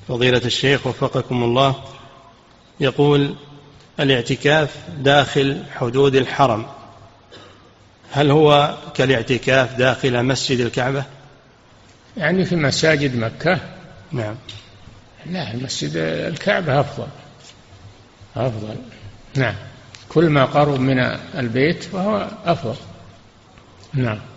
فضيلة الشيخ وفقكم الله، يقول: الاعتكاف داخل حدود الحرم هل هو كالاعتكاف داخل مسجد الكعبة؟ يعني في مساجد مكة؟ نعم. لا، المسجد الكعبة أفضل. نعم، كل ما قرب من البيت فهو أفضل. نعم.